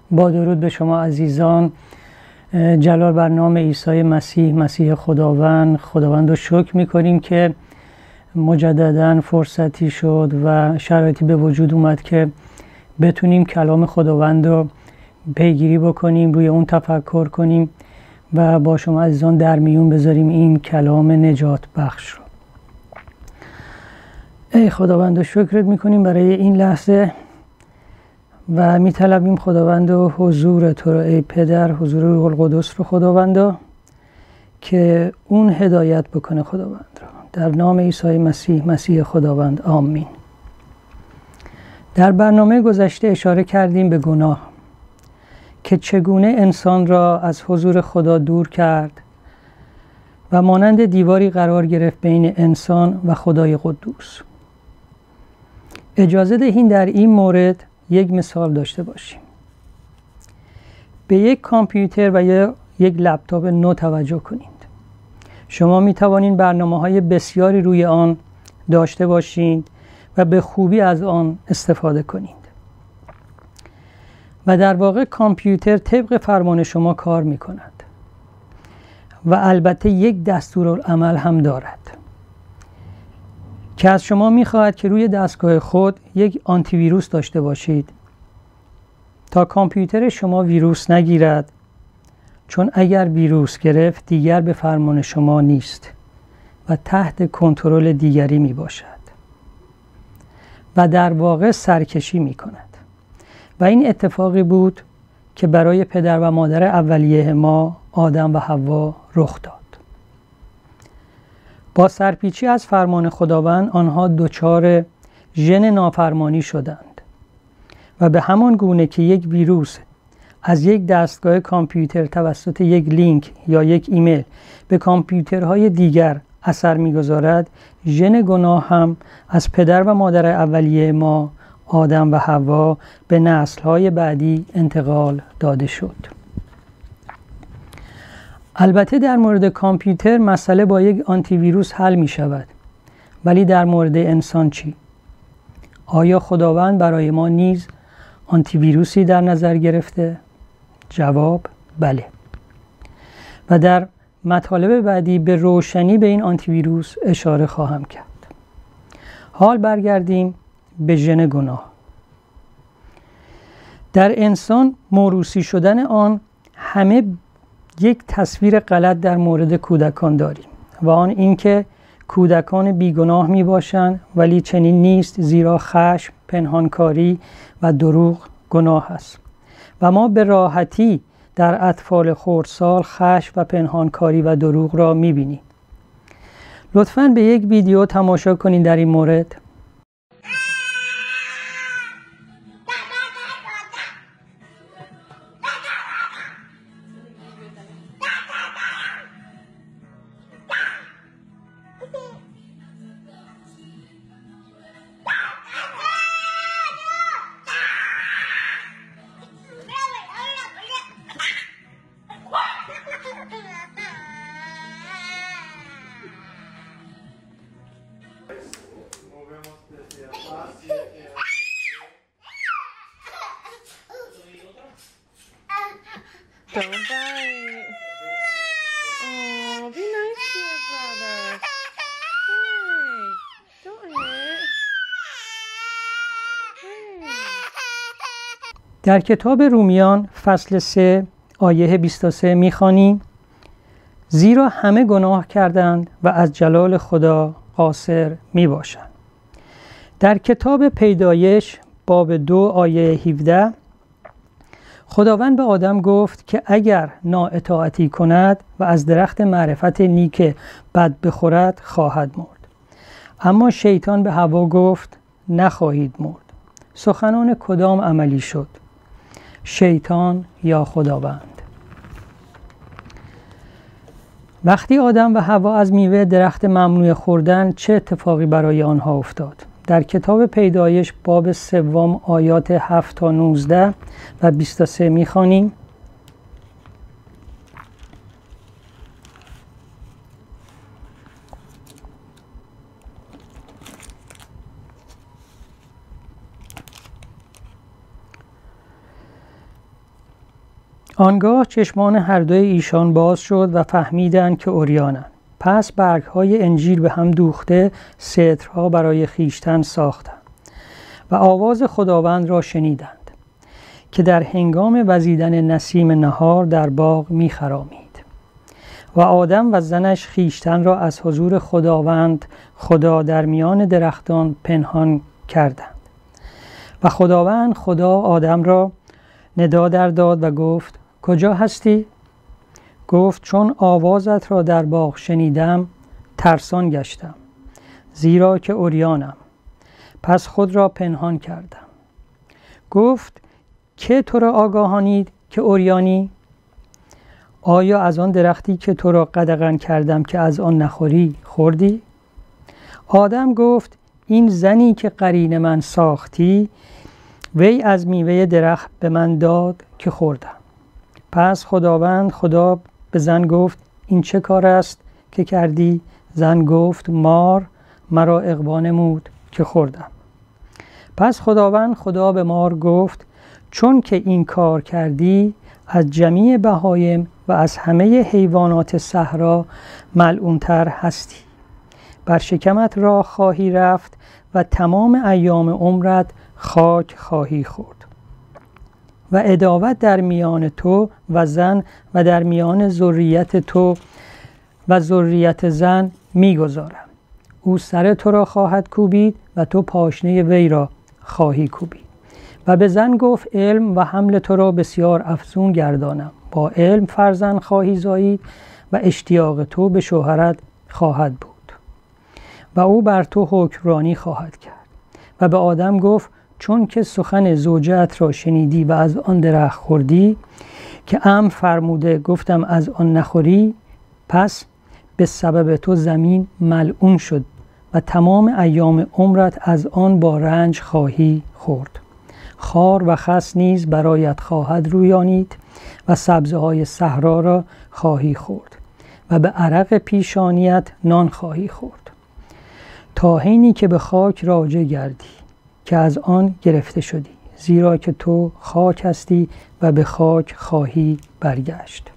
با درود به شما عزیزان، جلال بر نام عیسی مسیح خداوند رو شکر می‌کنیم که مجدداً فرصتی شد و شرایطی به وجود اومد که بتونیم کلام خداوند رو پیگیری بکنیم، روی اون تفکر کنیم و با شما عزیزان در میون بذاریم این کلام نجات بخش رو. ای خداوند شکرت می‌کنیم برای این لحظه و میطلبیم خداوند و حضور تو رو ای پدر، حضور روح القدس رو خداوند که اون هدایت بکنه خداوند رو. در نام عیسی مسیح خداوند، آمین. در برنامه گذشته اشاره کردیم به گناه که چگونه انسان را از حضور خدا دور کرد و مانند دیواری قرار گرفت بین انسان و خدای قدوس. اجازه دهین در این مورد یک مثال داشته باشیم. به یک کامپیوتر و یک لپتاپ نو توجه کنید. شما می توانید برنامه‌های بسیاری روی آن داشته باشید و به خوبی از آن استفاده کنید. و در واقع کامپیوتر طبق فرمان شما کار می کند و البته یک دستورالعمل هم دارد که از شما می خواهد که روی دستگاه خود یک آنتی ویروس داشته باشید تا کامپیوتر شما ویروس نگیرد، چون اگر ویروس گرفت دیگر به فرمان شما نیست و تحت کنترل دیگری می باشد و در واقع سرکشی می کند. و این اتفاقی بود که برای پدر و مادر اولیه ما آدم و حوا رخ داد. با سرپیچی از فرمان خداوند آنها دچار ژن نافرمانی شدند و به همان گونه که یک ویروس از یک دستگاه کامپیوتر توسط یک لینک یا یک ایمیل به کامپیوترهای دیگر اثر می‌گذارد، ژن گناه هم از پدر و مادر اولیه ما آدم و حوا به نسل‌های بعدی انتقال داده شد. البته در مورد کامپیوتر مسئله با یک آنتی ویروس حل می شود، ولی در مورد انسان چی؟ آیا خداوند برای ما نیز آنتی ویروسی در نظر گرفته؟ جواب بله. و در مطالب بعدی به روشنی به این آنتی ویروس اشاره خواهم کرد. حال برگردیم به ژن گناه. در انسان موروثی شدن آن همه یک تصویر غلط در مورد کودکان داریم و آن اینکه کودکان بیگناه می باشند، ولی چنین نیست، زیرا خشم، پنهانکاری و دروغ گناه است و ما به راحتی در اطفال خردسال خشم و پنهانکاری و دروغ را می بینیم. لطفاً به یک ویدیو تماشا کنید در این مورد. Don't bite. Oh, be nice to your brother. Hey, don't hit. Hey. در کتاب رومیان فصل 3 آیه 23 می‌خوانیم: زیرا همه گناه کردند و از جلال خدا قاصر میباشند. در کتاب پیدایش باب 2 آیه 17 خداوند به آدم گفت که اگر نااطاعتی کند و از درخت معرفت نیک بد بخورد خواهد مرد. اما شیطان به حوا گفت نخواهید مرد. سخنان کدام عملی شد؟ شیطان یا خداوند؟ وقتی آدم و حوا از میوه درخت ممنوع خوردن، چه اتفاقی برای آنها افتاد؟ در کتاب پیدایش باب 3 آیات 7 تا 19 و 23 می‌خوانیم: آنگاه چشمان هر دوی ایشان باز شد و فهمیدند که عریانند. پس برگ‌های انجیل به هم دوخته سترها برای خیشتن ساختند و آواز خداوند را شنیدند که در هنگام وزیدن نسیم نهار در باغ می‌خرامید. و آدم و زنش خیشتن را از حضور خداوند خدا در میان درختان پنهان کردند. و خداوند خدا آدم را ندا در داد و گفت: کجا هستی؟ گفت: چون آوازت را در باغ شنیدم ترسان گشتم، زیرا که عریانم، پس خود را پنهان کردم. گفت: که تو را آگاهانید که عریانی؟ آیا از آن درختی که تو را قدغن کردم که از آن نخوری خوردی؟ آدم گفت: این زنی که قرین من ساختی وی از میوه درخت به من داد که خوردم. پس خداوند خدا به زن گفت: این چه کار است که کردی؟ زن گفت: مار مرا اغوا نمود که خوردم. پس خداوند خدا به مار گفت: چون که این کار کردی از جمیع بهایم و از همه حیوانات صحرا ملعون‌تر هستی. بر شکمت راه خواهی رفت و تمام ایام عمرت خاک خواهی خورد. و عداوت در میان تو و زن و در میان ذریت تو و ذریت زن میگذارم. او سر تو را خواهد کوبید و تو پاشنه وی را خواهی کوبید. و به زن گفت: علم و حمل تو را بسیار افزون گردانم. با علم فرزند خواهی زایید و اشتیاق تو به شوهرت خواهد بود و او بر تو حکمرانی خواهد کرد. و به آدم گفت: چون که سخن زوجت را شنیدی و از آن درخت خوردی که امر فرموده گفتم از آن نخوری، پس به سبب تو زمین ملعون شد و تمام ایام عمرت از آن با رنج خواهی خورد. خار و خس نیز برایت خواهد رویانید و سبزه های صحرا را خواهی خورد و به عرق پیشانیت نان خواهی خورد، تا حینی که به خاک راجع گردی که از آن گرفته شدی، زیرا که تو خاک هستی و به خاک خواهی برگشت.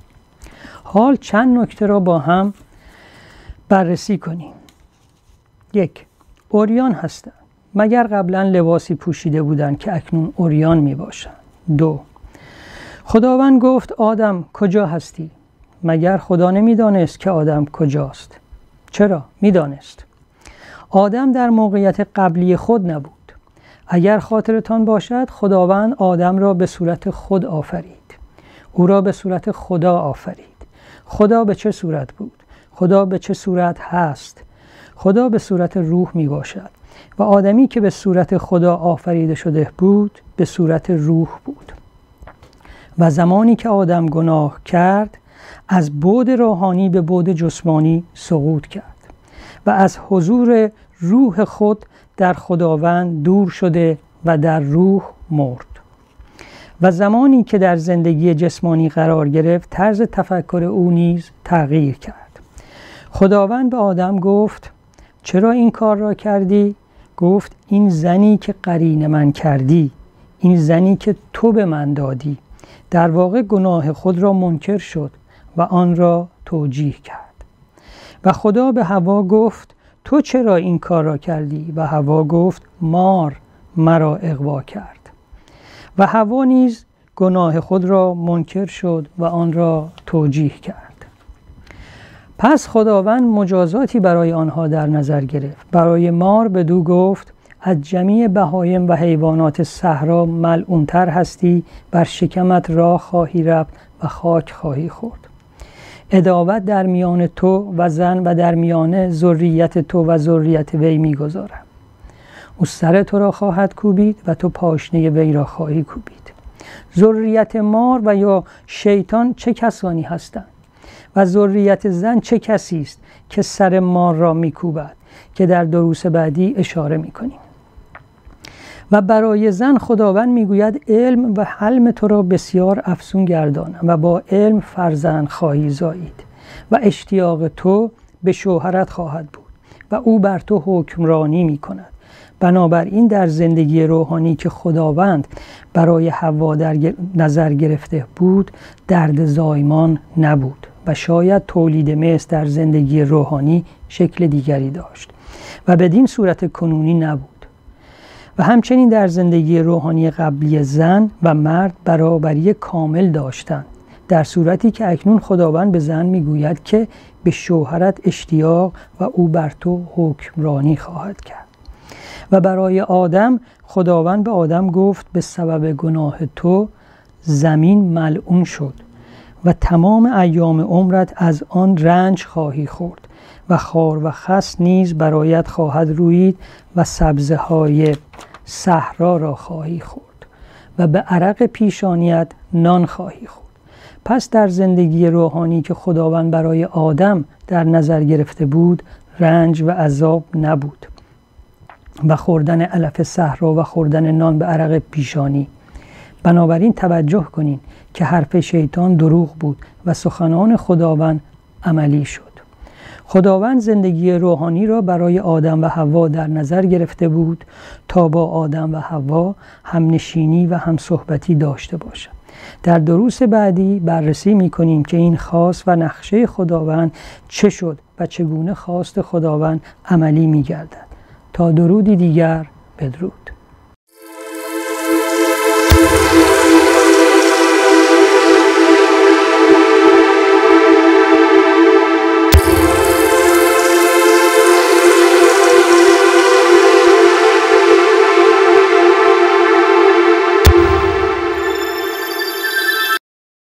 حال چند نکته را با هم بررسی کنیم. 1. عریان هستند، مگر قبلا لباسی پوشیده بودند که اکنون عریان می باشند. 2. خداوند گفت: آدم کجا هستی؟ مگر خدا نمی دانست که آدم کجاست؟ چرا؟ می دانست. آدم در موقعیت قبلی خود نبود. اگر خاطرتان باشد خداوند آدم را به صورت خود آفرید. او را به صورت خدا آفرید. خدا به چه صورت بود؟ خدا به چه صورت هست؟ خدا به صورت روح می باشد و آدمی که به صورت خدا آفریده شده بود به صورت روح بود. و زمانی که آدم گناه کرد از بعد روحانی به بعد جسمانی سقوط کرد و از حضور روح خود در خداوند دور شده و در روح مرد. و زمانی که در زندگی جسمانی قرار گرفت طرز تفکر او نیز تغییر کرد. خداوند به آدم گفت: چرا این کار را کردی؟ گفت: این زنی که قرین من کردی، این زنی که تو به من دادی، در واقع گناه خود را منکر شد و آن را توجیه کرد. و خدا به حوا گفت: تو چرا این کار را کردی؟ و حوا گفت: مار مرا اغوا کرد. و حوا نیز گناه خود را منکر شد و آن را توجیه کرد. پس خداوند مجازاتی برای آنها در نظر گرفت. برای مار بدو گفت: از جمیع بهایم و حیوانات صحرا ملعون‌تر هستی، بر شکمت راه خواهی رفت و خاک خواهی خورد. عداوت در میان تو و زن و در میان ذریت تو و ذریت وی میگذارم. او سر تو را خواهد کوبید و تو پاشنه وی را خواهی کوبید. ذریت مار و یا شیطان چه کسانی هستند و ذریت زن چه کسی است که سر مار را میکوبد، که در دروس بعدی اشاره میکنیم. و برای زن خداوند میگوید: علم و حلم تو را بسیار افزون گردانم و با علم فرزند خواهی زایید و اشتیاق تو به شوهرت خواهد بود و او بر تو حکمرانی میکند. بنابراین در زندگی روحانی که خداوند برای حوا در نظر گرفته بود درد زایمان نبود و شاید تولید مثل در زندگی روحانی شکل دیگری داشت و بدین صورت کنونی نبود. و همچنین در زندگی روحانی قبلی زن و مرد برابری کامل داشتند، در صورتی که اکنون خداوند به زن میگوید که به شوهرت اشتیاق و او بر تو حکمرانی خواهد کرد. و برای آدم خداوند به آدم گفت به سبب گناه تو زمین ملعون شد و تمام ایام عمرت از آن رنج خواهی خورد و خار و خس نیز برایت خواهد رویید و سبزه های صحرا را خواهی خورد و به عرق پیشانیت نان خواهی خورد. پس در زندگی روحانی که خداوند برای آدم در نظر گرفته بود رنج و عذاب نبود و خوردن علف صحرا و خوردن نان به عرق پیشانی. بنابراین توجه کنین که حرف شیطان دروغ بود و سخنان خداوند عملی شد. خداوند زندگی روحانی را برای آدم و حوا در نظر گرفته بود تا با آدم و حوا همنشینی و همصحبتی داشته باشد. در دروس بعدی بررسی می‌کنیم که این خواست و نقشه خداوند چه شد و چگونه خواست خداوند عملی می‌گردد. تا درودی دیگر، بدرود.